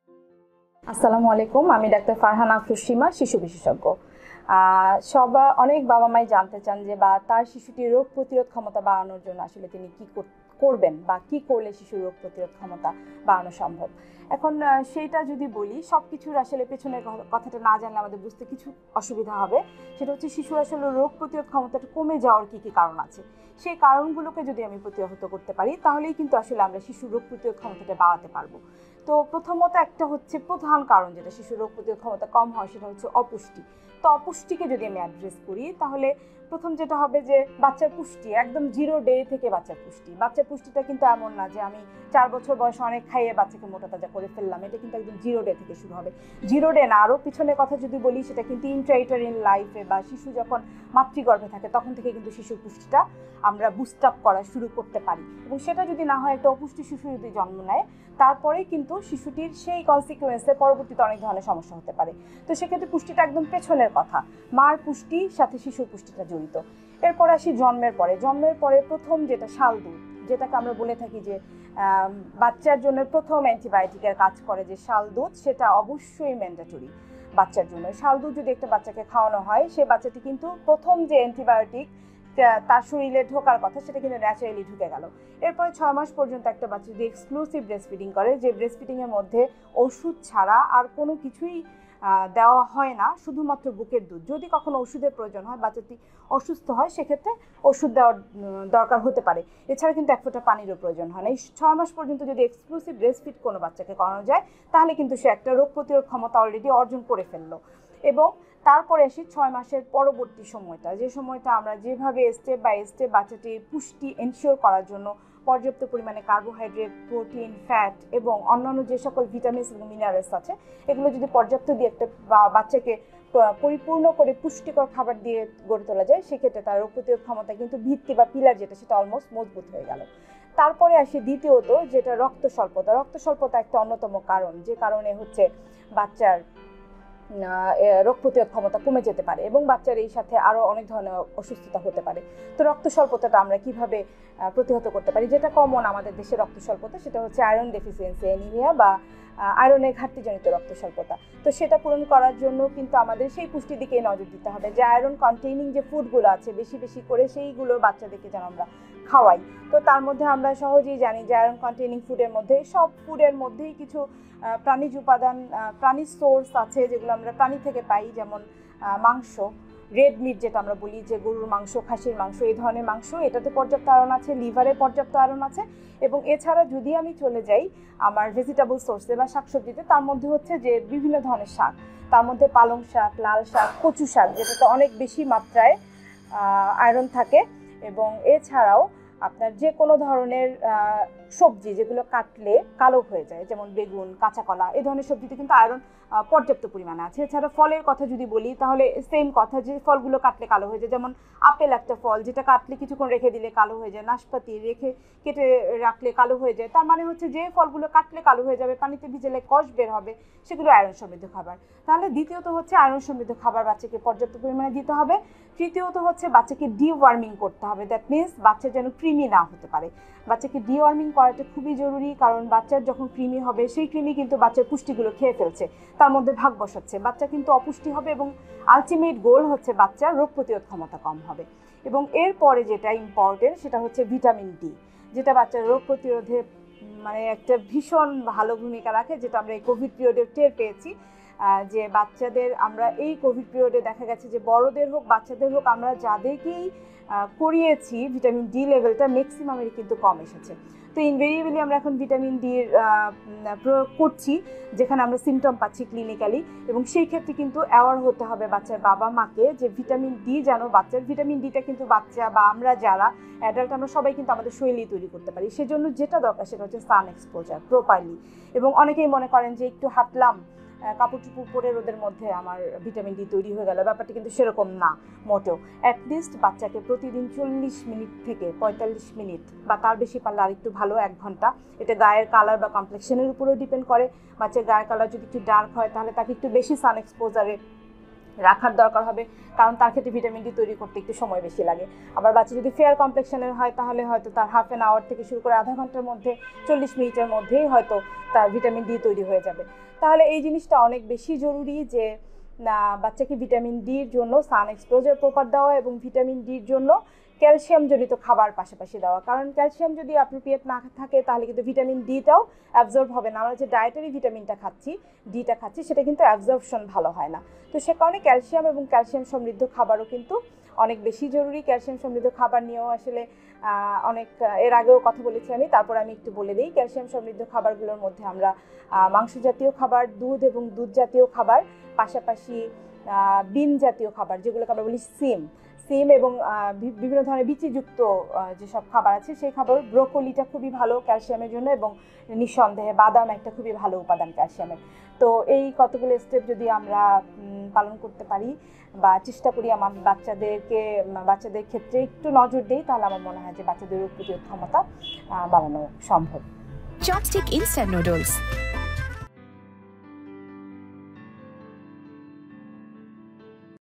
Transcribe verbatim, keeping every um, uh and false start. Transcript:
আসসালামু আলাইকুম, আমি ডাক্তার ফারহানা আফরোজ সীমা, শিশু বিশেষজ্ঞ। সব অনেক বাবা মাই জানতে চান যে বা তার শিশুটির রোগ প্রতিরোধ ক্ষমতা বাড়ানোর জন্য আসলে তিনি কি করবেন বা কি করলে শিশুর রোগ প্রতিরোধ ক্ষমতা বাড়ানো সম্ভব। এখন সেইটা যদি বলি, সব কিছুর আসলে পেছনের কথাটা না জানলে আমাদের বুঝতে কিছু অসুবিধা হবে। সেটা হচ্ছে শিশুর আসলে রোগ প্রতিরোধ ক্ষমতাটা কমে যাওয়ার কী কী কারণ আছে, সেই কারণগুলোকে যদি আমি প্রতিহত করতে পারি তাহলেই কিন্তু আসলে আমরা শিশুর রোগ প্রতিরোধ ক্ষমতাটা বাড়াতে পারবো। তো প্রথমত একটা হচ্ছে প্রধান কারণ যেটা শিশুর রোগ প্রতিরোধ ক্ষমতা কম হয়, সেটা হচ্ছে অপুষ্টি। তো অপুষ্টিকে যদি আমি অ্যাড্রেস করি তাহলে প্রথম যেটা হবে যে বাচ্চার পুষ্টি, একদম জিরো ডে থেকে বাচ্চার পুষ্টি। বাচ্চার পুষ্টিটা কিন্তু এমন না যে আমি চার বছর বয়সে অনেক খাইয়ে বাচ্চাকে মোটা তাজা করে ফেললাম, এটা কিন্তু একদম জিরো ডে থেকে শুরু হবে। জিরো ডে না, আরও পিছনের কথা যদি বলি, সেটা কিন্তু ইন্ট্রাইটারিন লাইফে বা শিশু যখন মাতৃগর্ভে থাকে তখন থেকে কিন্তু শিশুর পুষ্টিটা আমরা বুস্ট আপ করা শুরু করতে পারি। এবং সেটা যদি না হয়, একটা অপুষ্টি শিশু যদি জন্ম নেয় তারপরেই কিন্তু শিশুটির সেই কনসিকুয়েন্সে পরবর্তীতে অনেক ধরনের সমস্যা হতে পারে। তো সেক্ষেত্রে পুষ্টিটা একদম পেছনের কথা, মার পুষ্টির সাথে শিশুর পুষ্টিটা জড়িত। এরপর আসি জন্মের পরে। জন্মের পরে প্রথম যেটা শাল দুধ, যেটাকে আমরা বলে থাকি যে বাচ্চার জন্য প্রথম অ্যান্টিবায়োটিকের কাজ করে যে শাল দুধ, সেটা অবশ্যই ম্যান্ডেটরি বাচ্চার জন্য। শাল দুধ যদি একটা বাচ্চাকে খাওয়ানো হয়, সে বাচ্চাটি কিন্তু প্রথম যে অ্যান্টিবায়োটিক তার শরীরে ঢোকার কথা, সেটা কিন্তু ন্যাচারালি ঢুকে গেল। এরপরে ছয় মাস পর্যন্ত একটা বাচ্চা যদি এক্সক্লুসিভ ব্রেস্ট ফিডিং করে, যে ব্রেস্ট ফিডিংয়ের মধ্যে ওষুধ ছাড়া আর কোনো কিছুই দেওয়া হয় না, শুধুমাত্র বুকের দুধ। যদি কখনো ওষুধের প্রয়োজন হয়, বাচ্চাটি অসুস্থ হয়, সেক্ষেত্রে ওষুধ দেওয়ার দরকার হতে পারে। এছাড়া কিন্তু এক ফোঁটা পানিরও প্রয়োজন হয় না। এই ছয় মাস পর্যন্ত যদি এক্সক্লুসিভ ব্রেস্ট ফিড কোনো বাচ্চাকে করানো যায়, তাহলে কিন্তু সে একটা রোগ প্রতিরোধ ক্ষমতা অলরেডি অর্জন করে ফেললো। এবং তারপরে আসি ছয় মাসের পরবর্তী সময়টা, যে সময়টা আমরা যেভাবে স্টেপ বাই স্টেপ বাচ্চাটির পুষ্টি এনশিওর করার জন্য পর্যাপ্ত পরিমাণে কার্বোহাইড্রেট, প্রোটিন, ফ্যাট এবং অন্যান্য যে সকল ভিটামিনস এবং মিনারেলস আছে, এগুলো যদি পর্যাপ্ত দিয়ে একটা বাচ্চাকে পরিপূর্ণ করে পুষ্টিকর খাবার দিয়ে গড়ে তোলা যায়, সেক্ষেত্রে তার রোগ প্রতিরোধ ক্ষমতা কিন্তু ভিত্তি বা পিলার যেটা, সেটা অলমোস্ট মজবুত হয়ে গেল। তারপরে আসি দ্বিতীয়ত, যেটা রক্ত স্বল্পতা। রক্ত স্বল্পতা একটা অন্যতম কারণ, যে কারণে হচ্ছে বাচ্চার রোগ প্রতিরোধ ক্ষমতা কমে যেতে পারে এবং বাচ্চার এই সাথে আরও অনেক ধরনের অসুস্থতা হতে পারে। তো রক্ত স্বল্পতাটা আমরা কিভাবে প্রতিহত করতে পারি? যেটা কমন আমাদের দেশে রক্ত স্বল্পতা, সেটা হচ্ছে আয়রন ডেফিসিয়েন্সি অ্যানিমিয়া বা আয়রনের ঘাটতিজনিত রক্ত স্বল্পতা। তো সেটা পূরণ করার জন্য কিন্তু আমাদের সেই পুষ্টির দিকে নজর দিতে হবে, যে আয়রন কন্টেইনিং যে ফুডগুলো আছে বেশি বেশি করে সেইগুলো বাচ্চাদেরকে যেন আমরা খাওয়াই। তো তার মধ্যে আমরা সহজেই জানি যে আয়রন কন্টেইনিং ফুডের মধ্যে, সব ফুডের মধ্যেই কিছু প্রাণীজ উপাদান, প্রাণীর সোর্স আছে যেগুলো আমরা প্রাণী থেকে পাই, যেমন মাংস, রেড মিট যেটা আমরা বলি, যে গরুর মাংস, খাসির মাংস, এই ধরনের মাংস, এটাতে পর্যাপ্ত আয়রন আছে, লিভারে পর্যাপ্ত আয়রন আছে। এবং এছাড়া যদি আমি চলে যাই আমার ভেজিটেবল সোর্সে বা শাকসবজিতে, তার মধ্যে হচ্ছে যে বিভিন্ন ধরনের শাক, তার মধ্যে পালং শাক, লাল শাক, কচু শাক, যেটাতে অনেক বেশি মাত্রায় আয়রন থাকে। এবং এছাড়াও আপনার যে কোনো ধরনের সবজি যেগুলো কাটলে কালো হয়ে যায়, যেমন বেগুন, কাঁচা কলা, এই ধরনের সবজিতে কিন্তু আয়রন পর্যাপ্ত পরিমাণে আছে। এছাড়া ফলের কথা যদি বলি, তাহলে সেম কথা, যে ফলগুলো কাটলে কালো হয়ে যায়, যেমন আপেল একটা ফল, যেটা কাটলে কিছুক্ষণ রেখে দিলে কালো হয়ে যায়। নাশপাতি রেখে কেটে রাখলে কালো হয়ে যায়। তার মানে হচ্ছে যে ফলগুলো কাটলে কালো হয়ে যাবে, পানিতে ভিজেলে কষ বের হবে, সেগুলো আয়রন সমৃদ্ধ খাবার। তাহলে দ্বিতীয়ত হচ্ছে আয়রন সমৃদ্ধ খাবার বাচ্চাকে পর্যাপ্ত পরিমাণে দিতে হবে। তৃতীয়ত হচ্ছে বাচ্চাকে ডিওয়ার্মিং করতে হবে। দ্যাট মিনস বাচ্চা যেন কৃমি না হতে পারে। বাচ্চাকে ডিওয়ার্মিং করাটা খুবই জরুরি, কারণ বাচ্চার যখন কৃমি হবে, সেই কৃমি কিন্তু বাচ্চার পুষ্টিগুলো খেয়ে ফেলছে, তার মধ্যে ভাগ বসাচ্ছে, বাচ্চা কিন্তু অপুষ্টি হবে এবং আলটিমেট গোল হচ্ছে বাচ্চার রোগ প্রতিরোধ ক্ষমতা কম হবে। এবং এরপরে যেটা ইম্পর্টেন্ট, সেটা হচ্ছে ভিটামিন ডি, যেটা বাচ্চার রোগ প্রতিরোধে মানে একটা ভীষণ ভালো ভূমিকা রাখে, যেটা আমরা এই কোভিড পিরিয়ডে টের পেয়েছি। যে বাচ্চাদের আমরা এই কোভিড পিরিয়ডে দেখা গেছে যে বড়দের হোক বাচ্চাদের হোক, আমরা যাদেরকেই করিয়েছি ভিটামিন ডি লেভেলটা ম্যাক্সিমামেরই কিন্তু কম এসেছে। তো ইনভেরিয়েবলি আমরা এখন ভিটামিন ডির প্রয়োগ করছি, যেখানে আমরা সিমটম পাচ্ছি ক্লিনিক্যালি। এবং সেই ক্ষেত্রে কিন্তু অ্যাওয়ার হতে হবে বাচ্চার বাবা মাকে, যে ভিটামিন ডি যেন বাচ্চার, ভিটামিন ডিটা কিন্তু বাচ্চা বা আমরা যারা অ্যাডাল্ট আমরা সবাই কিন্তু আমাদের শরীরে তৈরি করতে পারি। সেজন্য যেটা দরকার সেটা হচ্ছে সান এক্সপোজার প্রপারলি। এবং অনেকেই মনে করেন যে একটু হাঁটলাম, কাপড় চুপড় পরে রোদের মধ্যে আমার ভিটামিন ডি তৈরি হয়ে গেল, ব্যাপারটা কিন্তু সেরকম না মোটেও। অ্যাটলিস্ট বাচ্চাকে প্রতিদিন চল্লিশ মিনিট থেকে পঁয়তাল্লিশ মিনিট বা তার বেশি পারলে আর একটু ভালো এক ঘন্টা, এটা গায়ের কালার বা কমপ্লেক্সনের উপরেও ডিপেন্ড করে। বাচ্চার গায়ের কালার যদি একটু ডার্ক হয়, তাহলে তাকে একটু বেশি সান এক্সপোজারে রাখার দরকার হবে, কারণ তার ক্ষেত্রে ভিটামিন ডি তৈরি করতে একটু সময় বেশি লাগে। আবার বাচ্চা যদি ফেয়ার কমপ্লেক্সনের হয় তাহলে হয়তো তার হাফ অ্যান আওয়ার থেকে শুরু করে আধা ঘন্টার মধ্যে চল্লিশ মিনিটের মধ্যেই হয়তো তার ভিটামিন ডি তৈরি হয়ে যাবে। তাহলে এই জিনিসটা অনেক বেশি জরুরি যে না বাচ্চাকে ভিটামিন ডির জন্য সান এক্সপোজার প্রপার দেওয়া এবং ভিটামিন ডির জন্য ক্যালসিয়াম জনিত খাবার পাশাপাশি দেওয়া। কারণ ক্যালসিয়াম যদি অ্যাপ্রোপ্রিয়েট না থাকে তাহলে কিন্তু ভিটামিন ডিটাও অ্যাবজর্ব হবে না। আমরা যে ডায়েটারি ভিটামিনটা খাচ্ছি, ডিটা খাচ্ছি, সেটা কিন্তু অ্যাবজর্পশন ভালো হয় না। তো সে কারণে ক্যালসিয়াম এবং ক্যালসিয়াম সমৃদ্ধ খাবারও কিন্তু অনেক বেশি জরুরি। ক্যালসিয়াম সমৃদ্ধ খাবার নিয়েও আসলে অনেক এর আগেও কথা বলেছি আমি, তারপর আমি একটু বলে দিই। ক্যালসিয়াম সমৃদ্ধ খাবারগুলোর মধ্যে আমরা মাংস জাতীয় খাবার, দুধ এবং দুধ জাতীয় খাবার, পাশাপাশি বিন জাতীয় খাবার যেগুলোকে আমরা বলি সিম সিম এবং বিভিন্ন ধরনের বিচিযুক্ত যেসব খাবার আছে সেই খাবার। ব্রোকলিটা খুবই ভালো ক্যালসিয়ামের জন্য এবং নিঃসন্দেহে বাদাম একটা খুবই ভালো উপাদান ক্যালসিয়ামের। তো এই কতগুলো স্টেপ যদি আমরা পালন করতে পারি বা চেষ্টা করি আমার বাচ্চাদেরকে বাচ্চাদের ক্ষেত্রে একটু নজর দিই, তাহলে আমার মনে হয় যে বাচ্চাদের রোগ প্রতিরোধ ক্ষমতা বাড়ানো সম্ভব। Chopstick instant noodles